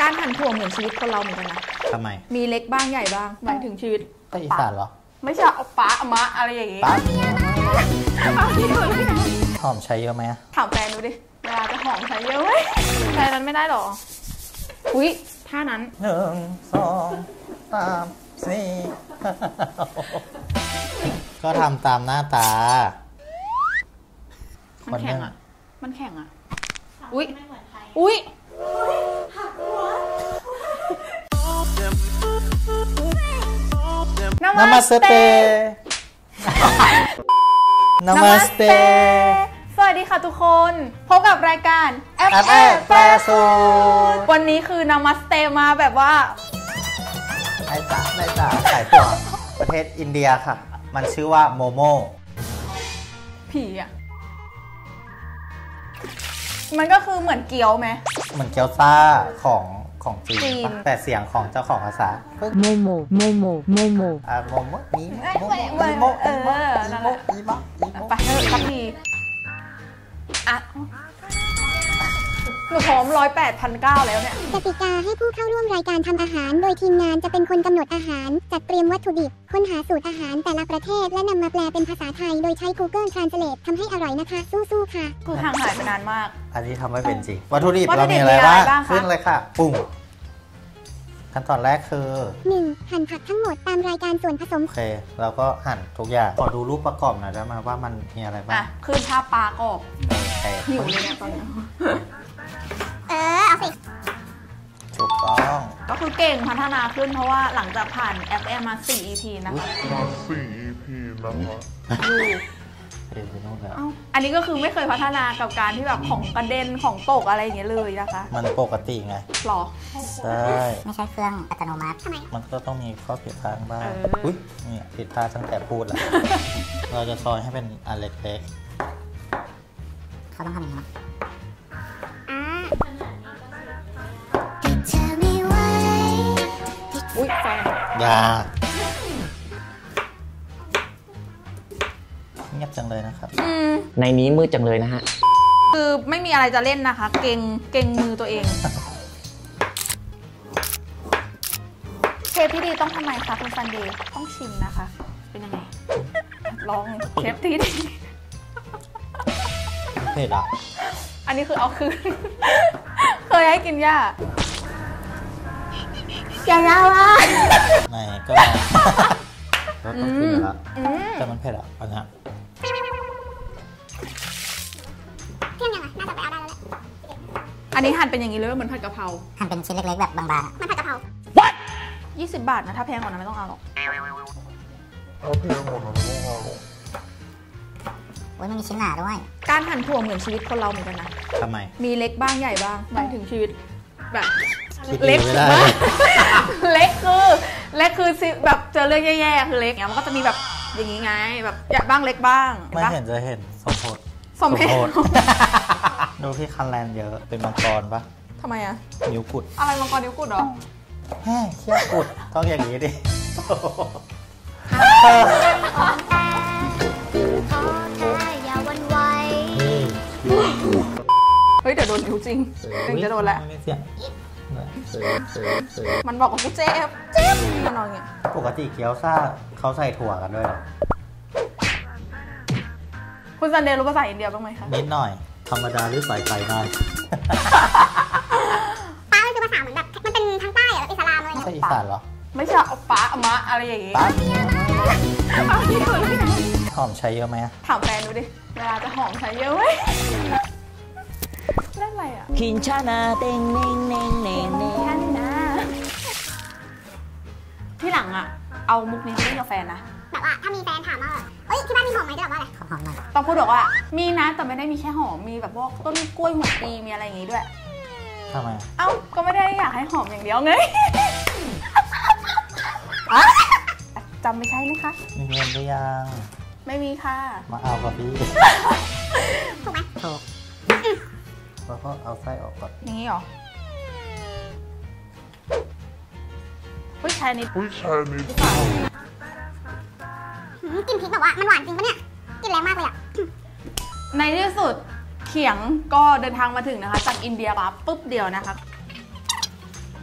การหั่นถั่วเหมือนชีวิตคนเราเหมือนกันนะทำไมมีเล็กบ้างใหญ่บ้างหมายถึงชีวิตก็อีสานเหรอไม่ใช่เอาป้าอมะอะไรอย่างงี้หอมใช้เยอะไหมถามแฟนดูดิเวลาจะหอมใช้เยอะไหมแฟนนั้นไม่ได้หรออุ๊ยท่านั้น 1 2 3 4ก็ทำตามหน้าตามันแข็งอ่ะมันแข็งอ่ะอุ๊ยอุ๊ยนามาสเตนามาสเตสวัสดีค่ะทุกคนพบกับรายการแอปแปรสูตรวันนี้คือนามาสเตมาแบบว่าไอ้จ๋าขายตัวประเทศอินเดียค่ะมันชื่อว่าโมโมผีอ่ะมันก็คือเหมือนเกี๊ยวไหมเหมือนเกี๊ยวซ่าของจีนแต่เสียงของเจ้าของภาษาโมโมโมโมโมโมโมโมนี้โมโมนั่นแหละไปเถอะสักทีอ่ะหนูพร้อม108,900แล้วเนี่ยกติกาให้ผู้เข้าร่วมรายการทำอาหารโดยทีมงานจะเป็นคนกำหนดอาหารจัดเตรียมวัตถุดิบค้นหาสูตรอาหารแต่ละประเทศและนำมาแปลเป็นภาษาไทยโดยใช้ Google Translate ทำให้อร่อยนะคะสู้ๆค่ะคือห่างหายไปนานมากอันนี้ทำไม่เป็นจริงวัตถุดิบเรามีอะไรบ้างขึ้นเลยค่ะปุ้งขั้นตอนแรกคือ 1. หั่นผักทั้งหมดตามรายการส่วนผสมโอเคเราก็หั่นทุกอย่างขอดูรูปประกอบหน่อยได้ไหมว่ามันมีอะไรบ้างขึ้นภาพปลากรอบหิวเลยเนี่ยตอนนี้เอาสิถูกต้องก็คือเก่งพัฒนาขึ้นเพราะว่าหลังจากผ่านFM มา4 EP นะคะอันนี้ก็คือไม่เคยพัฒนากับการที่แบบของกระเด็นของตกอะไรอย่างเงี้ยเลยนะคะมันปกติไงหรอใช่ไม่ใช่เครื่องอัตโนมัติทำไมมันก็ต้องมีข้อผิดพลาดบ้างอุ้ยเนี่ยผิดพลาดตั้งแต่พูดแล้วเราจะซอยให้เป็นอันเล็กๆเขาต้องทำอย่างนี้อุ๊ยแฟนอย่าเงียบจังเลยนะครับในนี้มืดจังเลยนะฮะคือไม่มีอะไรจะเล่นนะคะเก่งมือตัวเองเชฟที่ดีต้องทำไมคะคุณซันเดย์ต้องชิมนะคะเป็นยังไงลองเชฟที่ดีเผ็ดอ่ะอันนี้คือเอาคืนเคยให้กินย่าอย่าว่าไหนก็ต้องกินแล้วแต่มันเผ็ดอ่ะอันนี้เที่ยงยังน่าจะไปเอาได้แล้วแหละอันนี้หั่นเป็นอย่างนี้เลยเหมือนผัดกะเพราหั่นเป็นชิ้นเล็กๆแบบบางๆมันผัดกะเพรา What 20 บาทนะถ้าแพงกว่านั้นไม่ต้องเอาหรอกโอ้ยมันมีชิ้นหนาด้วยการหั่นถั่วเหมือนชีวิตคนเราเหมือนกันนะทำไมมีเล็กบ้างใหญ่บ้างหมายถึงชีวิตแบบเล็กเล็กคือแบบเจอเรื่องแย่ๆคือเล็กเนี่ยมันก็จะมีแบบอย่างนี้ไงแบบใหญ่บ้างเล็กบ้างไม่เห็นจะเห็นสมโพธิดูที่คันแลนเยอะเป็นมังกรปะทำไมอะนิ้วกุดอะไรมังกรนิ้วกุดเหรอเขี้ยวกุดต้องอย่างนี้ดิเฮ้ยเดี๋ยวโดนนิ้วจริงจะโดนแหละมันบอกว่ากูเจ็บมันนอนเงี้ยปกติเกี๊ยวซ่าเขาใส่ถั่วกันด้วยหรอคุณซันเดย์รู้ภาษาอินเดียบ้างไหมคะนิดหน่อยธรรมดาหรือใส่ไก่หน่อยป้าคือภาษาเหมือนแบบมันเป็นทางใต้เหรออิสลามอะไรไม่ใช่อีสานเหรอไม่ใช่เอาป้าอมะอะไรอย่างงี้หอมใช้เยอะไหมถามแฟนดูดิเวลาจะหอมใช้เยอะไหมเล่นอะไรอ่ะคินชานาเต็งเน่งเน่งเน่งเน่งนะที่หลังอ่ะเอามุกนี้ไปเล่นกับแฟนนะแบบว่าถ้ามีแฟนถามว่าเอ้ยที่บ้านมีหอมไหมจะบอกว่าอะไรหอมหน่อยต้องพูดบอกว่ามีนะแต่ไม่ได้มีแค่หอมมีแบบพวกต้นกล้วยหัวปีมีอะไรอย่างงี้ด้วยทำไมเอ้าก็ไม่ได้อยากให้หอมอย่างเดียวไงจำไม่ใช่ไหมคะมีเงินหรือยังไม่มีค่ะมาเอากับพี่ถูกไหมถูกแล้วก็เอาไส้ออกก่อนนี่หรอผู้ชายนิดกินพริกแบบว่ามันหวานจริงปะเนี่ยกินแรงมากเลยอะในที่สุดเขียงก็เดินทางมาถึงนะคะจากอินเดียมาปุ๊บเดียวนะคะ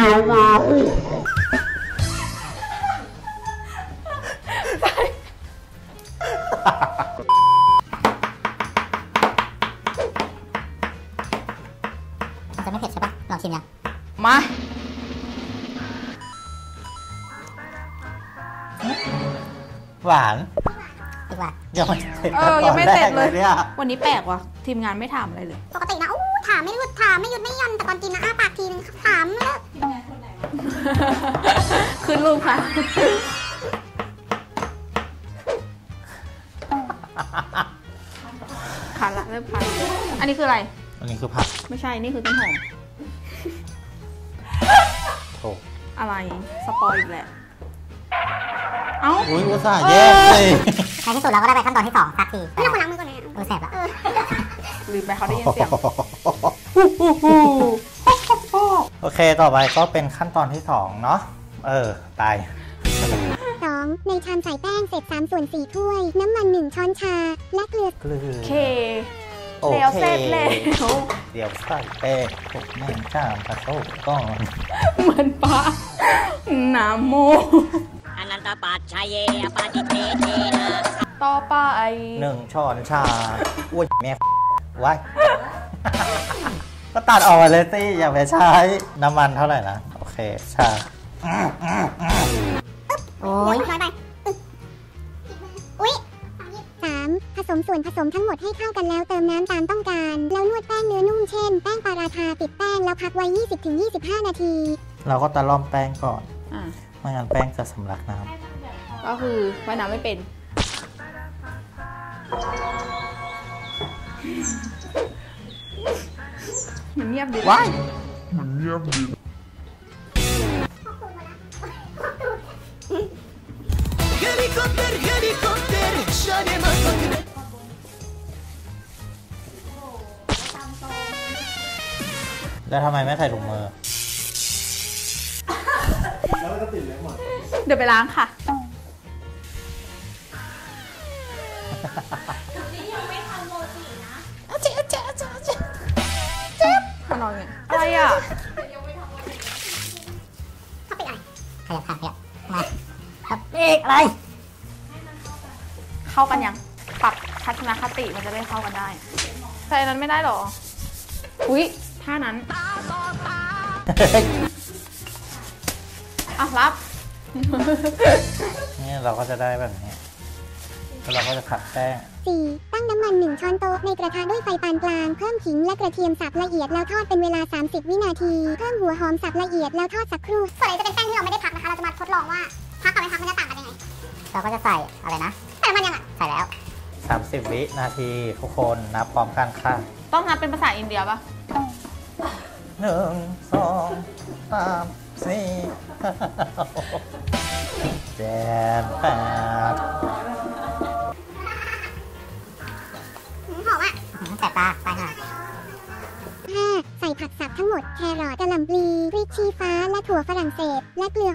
จะไม่เผ็ดใช่ปะลองชิมยังมาหวานดีกว่ายังไม่เสร็จยังไม่เสร็จเลยเนี่ยวันนี้แปลกว่ะทีมงานไม่ถามอะไรเลยปกตินะอู้ถามไม่หยุดถามไม่หยุดไม่หย่อนแต่ตอนกินนะอ้าปากทีนึงถามเลิกขึ้นรูปค่ะ ขาดละเริ่มขาดอันนี้คืออะไรอันนี้คือผักไม่ใช่ นี่คือต้นหอมโถอะไร สปอยอีกแหละ เอ้าอุ้ยอุตส่าห์แยกเลยในที่สุดเราก็ได้ไปขั้นตอนที่2สักทีไม่ต้องคนล้างมือก่อนเลยแสบละลืมไปเขาได้ยินเสียงโอเคต่อไปก็เป็นขั้นตอนที่2เนาะตาย 2. ในชามใส่แป้งเศษ3/4 ถ้วย น้ำมัน1 ช้อนชา และเกลือเกลือเคโอแล้วเคเสร็จแล้วเดี๋ยวใส่แป้งคลุกแม่งข้ามผสมก่อนเหมือนปลาน้ำโมอนันตปัจชัยเยปฏิเทเทนะต่อไป 1 ช้อนชา อุ้ยแม่ไว้ ก็ตัดออกมาเลยสิอย่าไปใช้น้ำมันเท่าไหร่นะ โอเคชาโอ้ยน้อยไปอุ้ย 3. ผสมส่วนผสมทั้งหมดให้เข้ากันแล้วเติมน้ำตามต้องการ แล้วนวดแป้งเนื้อนุ่มเช่น แป้งปาราทาปิดแป้งแล้วพักไว้ 20-25 นาทีเราก็ตะล่อมแป้งก่อนอ่ะไม่งั้นแป้งจะสำลักน้ก็คือว่ายน้ำไม่เป็น มันเงียบดีำว้าย แล้วทำไมไม่ใส่ถุงมือเดี๋ยวไปล้างค่ะขนอนไงอะไรอ่ะถ้าเป็นอะไรขยับขามาครับเอกอะไรเข้ากันยัง ปรับทัศนคติมันจะได้เข้ากันได้ แต่อันนั้นไม่ได้หรอ อุ๊ยท่านั้น อ่ะ รับนี่เราก็จะได้แบบนี้แล้วเราก็จะผัดแป้ง 4. ตั้งน้ำมัน1 ช้อนโต๊ะในกระทะด้วยไฟปานกลาง เพิ่มขิงและกระเทียมสับละเอียดแล้วทอดเป็นเวลา 30 วินาที เพิ่มหัวหอมสับละเอียดแล้วทอดสักครู่ส่วนไหนจะเป็นแป้งที่เราไม่ได้พักนะคะ เราจะมาทดลองว่าพักกับไม่พักมันจะต่างกันยังไง เราก็จะใส่อะไรนะใส่มันยังอ่ะใส่แล้ว 30 วินาทีทุกคนนับพร้อมกันค่ะต้องนับเป็นภาษาอินเดียปะ 1 2 3 4 7 8 หอมอ่ะแสบตาไปค่ะ 5. ใส่ผักสับทั้งหมด แครอทกะหล่ำปลีพริกชี้ฟ้า และถั่วฝรั่งเศส และเกลือ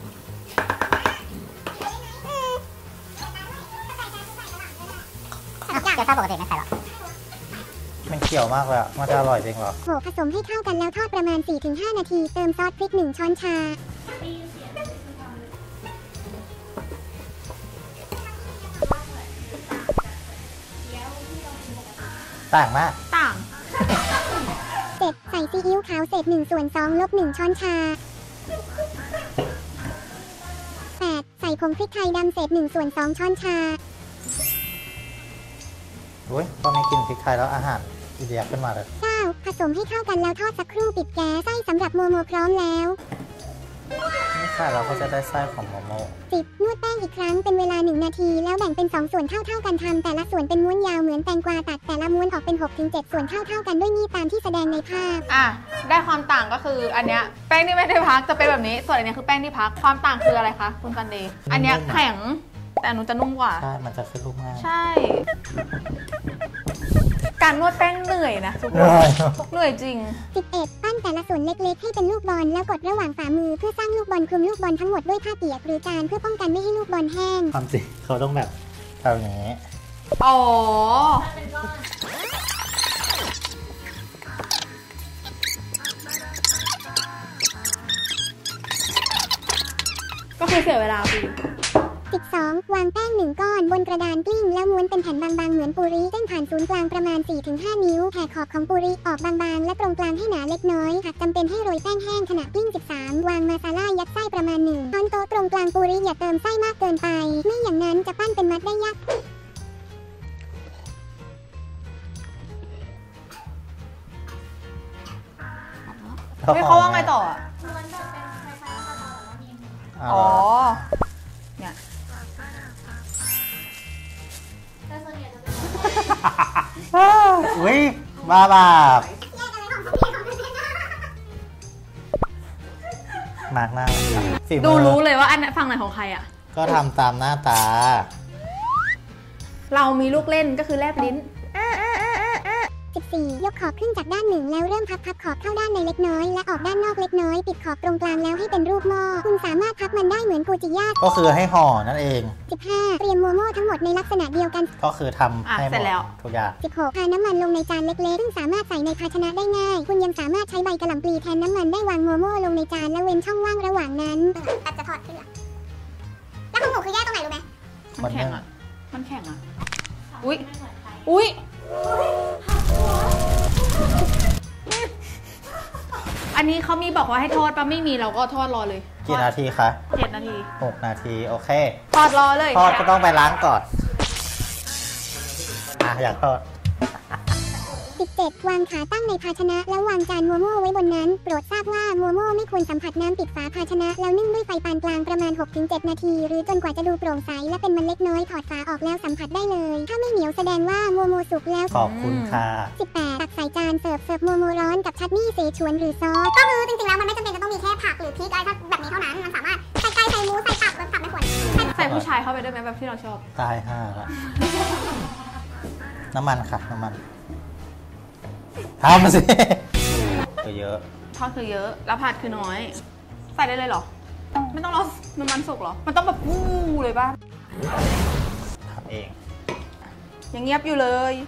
เกี๊ยวซ่าปกติไม่ใส่หรอกมันเขียวมากเลยอะมันจะอร่อยจริงเหรอโขลกผสมให้เข้ากันแล้วทอดประมาณ 4-5 นาที เติมซอสพริก 1 ช้อนชาต่างมากต่าง 7. ใส่ซีอิ๊วขาวเศษ1/2 ลบ 1 ช้อนชา 8. ใส่ผงพริกไทยดำเศษ1/2 ช้อนชาอุ้ยตอนนี้กินพริกไทยแล้วอาหารอินเดียขึ้นมาเลย 9. ผสมให้เข้ากันแล้วทอดสักครู่ปิดแก๊สไส้สำหรับโมโมพร้อมแล้วนี่ค่ะเราก็จะได้ไส้ของโมโม 10. นวดแป้งอีกครั้งเป็นเวลา1 นาที แล้วแบ่งเป็น2 ส่วนเท่าๆกันทำแต่ละส่วนเป็นม้วนยาวเหมือนแตงกวาตัดแต่ละม้วนออกเป็น 6-7 ส่วนเท่าๆกันด้วยมีดตามที่แสดงในภาพอ่ะ ได้ความต่างก็คืออันเนี้ยแป้งที่ไม่ได้พักจะเป็นแบบนี้ ส่วนอันเนี้ยคือแป้งที่พัก ความต่างคืออะไรคะคุณซันเดย์ อันเนี้ยแข็ง แต่อันนู้นจะนุ่มกว่าใช่ มันจะขึ้นรูปง่ายใช่ การนวดแป้งเหนื่อยนะทุกคเหนื่นอยเหนื่อยจริง 11. ปั้นแต่ละส่วนเล็กๆ ให้เป็นลูกบอลแล้วกดระหว่างฝ่ามือเพื่อสร้างลูกบอลคลุมลูกบอลทั้งหมดด้วยผ้าเปียกหรือจานเพื่อป้องกันไม่ให้ลูกบอลแห้งความจริงเขาต้องแบบแบบนี้อ๋อก็คือเสียเวลาพี่ 12. วางแป้ง1 ก้อนบนกระดานกลิ้งแล้วม้วนเป็นแผ่นบางๆเหมือนปูริเส้นผ่านศูนย์กลางประมาณ 4-5 นิ้วแผ่ขอบของปูริออกบางๆและตรงกลางให้หนาเล็กน้อยหากจำเป็นให้โรยแป้งแห้งขณะกลิ้ง 13. วางมาซาล่ายัดไส้ประมาณ1 ช้อนโต๊ะตรงกลางปูริอย่าเติมไส้มากเกินไปไม่อย่างนั้นจะปั้นเป็นมัดได้ยากเฮ้ยเขาว่าไงต่ออ่ะ อ๋อ เนี่ยอุ้ยบ้าบาปมากหน้าฝีมือดูรู้เลยว่าอันไหนฝั่งไหนของใครอ่ะก็ทำตามหน้าตาเรามีลูกเล่นก็คือแลบลิ้น 14. ยกขอบขึ้นจากด้านหนึ่งแล้วเริ่มพับขอบเข้าด้านในเล็กน้อยและออกด้านนอกเล็กน้อยปิดขอบตรงกลางแล้วให้เป็นรูปหม้อคุณสามารถพับมันได้เหมือนกูจิยาก็คือให้ห่อนั่นเอง 15. เตรียมโมโม่ทั้งหมดในลักษณะเดียวกันก็คือทำให้หมเสร็ดจแล้วทุกอย่าง 16. ทาน้ำมันลงในจานเล็กๆซึ่งสามารถใส่ในภาชนะได้ง่ายคุณยังสามารถใช้ใบกะหล่ำปลีแทนน้ำมันได้วางโมโม่ลงในจานและเว้นช่องว่างระหว่างนั้นตัดจะทอดขึ้นแล้วของหนูคือแยกตรงไหนรู้ไหมมันแข็งอ่ะ มันแข็งอ่ะ อุ๊ย อุ๊ย อันนี้เขามีบอกว่าให้ทอดปะไม่มีเราก็ทอดรอเลยกี่นาทีคะ 7 นาที 6 นาที โอเคทอดรอเลยทอดก็ต้องไปล้างก่อน อยากทอด 17. วางขาตั้งในภาชนะแล้ววางจานโมโม่ไว้บนนั้นโปรดทราบว่าโมโม่ไม่ควรสัมผัสน้ำปิดฝาภาชนะแล้วนึ่งด้วยไฟปานกลางประมาณ 6-7 นาทีหรือจนกว่าจะดูโปร่งใสและเป็นมันเล็กน้อยถอดฝาออกแล้วสัมผัสได้เลยถ้าไม่เหนียวแสดงว่าโมโม่สุกแล้วขอบคุณค่ะ 18. ตักใส่จานเสิร์ฟโมโม่ร้อนกับชัตนี่เสฉวนหรือซอสก็คือจริงๆแล้วมันไม่จำเป็นจะต้องมีแค่ผักหรือพริกอะไรแบบนี้เท่านั้นมันสามารถใส่ไก่ใส่หมูใส่ตับไม่ควรใส่ผู้ชายเข้าไปด้วยไหมแบบที่เราชอบตายห่าละ น้ำมันค่ะ น้ำมันทำมาสิเยอะทอดคือเยอะ แล้วผัดคือน้อย ใส่ได้เลยเหรอ ไม่ต้องรอน้ำมันสุกเหรอ มันต้องแบบวู้เลยป่ะทำเองยังเงียบอยู่เลย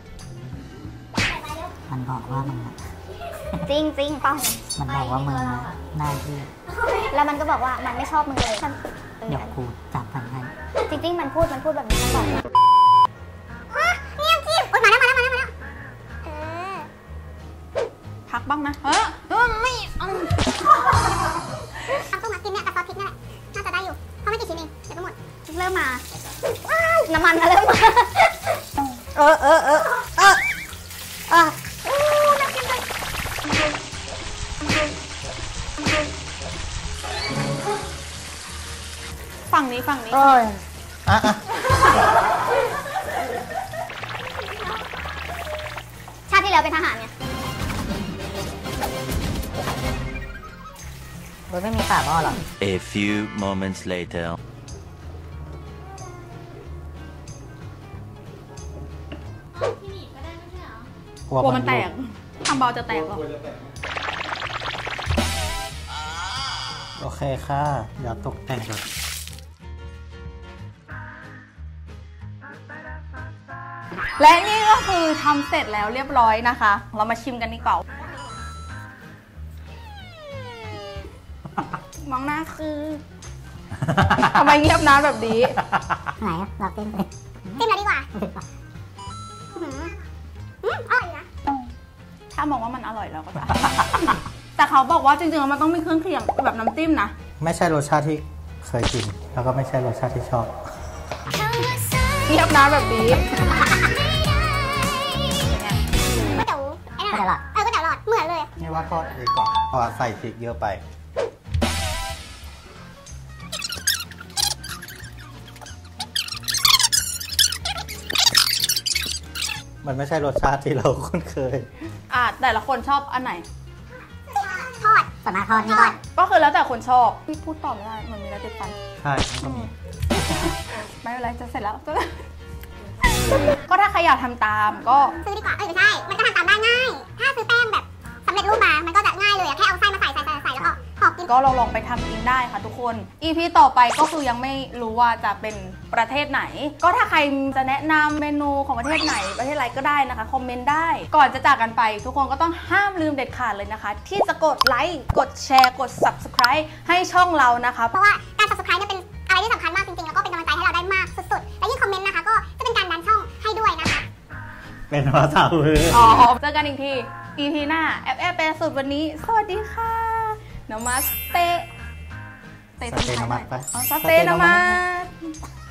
มันบอกว่ามึงจริงจริงป้องมันบอกว่ามึงหน้าที่แล้วมันก็บอกว่ามันไม่ชอบมึงเลยเดี๋ยวกูจับมันให้จริงๆมันพูดแบบนี้มันบอกว่าเนี่ยจิ้มอุ๊ยมาแล้วพักบ้างนะ ไม่เอาเอาตู้มากินเนี่ยกับซอสพริกนี่แหละน่าจะได้อยู่เพราะไม่กี่ชิ้นเองเดี๋ยวก็หมดเริ่มมา น้ำมันเริ่มมาฝั่งนี้ชาติที่แล้วเป็นทหารไงมันไม่มีฝาหม้อหรอ A few moments later. กลัวกลัวมัมัน นแตกทำเบาจะแตกเหรอโอเคค่ะ เดี๋ยวตกแต่งก่อนและนี่ก็คือทำเสร็จแล้วเรียบร้อยนะคะ เรามาชิมกันดีกว่ามองหน้าคือทำไมเงียบนานแบบนี้ไหนอะเราเต้นไปจิ้มแล้วดีกว่าอร่อยนะถ้ามองว่ามันอร่อยเราก็จะ แต่เขาบอกว่าจริงๆแล้วมันต้องมีเครื่องเคียงแบบน้ำจิ้มนะไม่ใช่รสชาติที่เคยกิน แล้วก็ไม่ใช่รสชาติที่ชอบเงียบนานแบบนี้ก๋วยเตี๋ยวไอ้นั่นก๋วยเตี๋ยวหลอดเหมือนเลยนี่ว่าทอดดีกว่าเพราะว่าใส่พริกเยอะไป มันไม่ใช่รสชาติที่เราคุ้นเคยแต่ละคนชอบอันไหนทอดส่วนมากทอดนี่ก่อนก็คือแล้วแต่คนชอบพี่พูดต่อไม่ได้มันมีอะไรติดฟันใช่ก็มีไม่เป็นไรจะเสร็จแล้ว ก็ถ้าใครอยากทำตามก็ซื้อดีกว่าไม่ใช่ มันก็ทำตามได้ง่าย ถ้าซื้อแป้งแบบสำเร็จรูปมา มันก็จะง่ายเลยแค่เอาไส้มาใส่แล้วก็ห่อกินก็ลองไปทำเองได้ค่ะทุกคน EP ต่อไปก็คือยังไม่รู้ว่าจะเป็นประเทศไหน ก็ถ้าใครจะแนะนำเมนูของประเทศไหนประเทศอะไรก็ได้นะคะคอมเมนต์ได้ ก่อนจะจากกันไปทุกคนก็ต้องห้ามลืมเด็ดขาดเลยนะคะ ที่จะกดไลค์กดแชร์กด subscribe ให้ช่องเรานะคะเพราะว่าการ subscribe เนี่ยเป็นเป็นภาษามืออ๋อเจอกันอีกที EP หน้าแอปแปลสุดวันนี้ สวัสดีค่ะนามัสเตะสเตนามัสปะสเตนามัส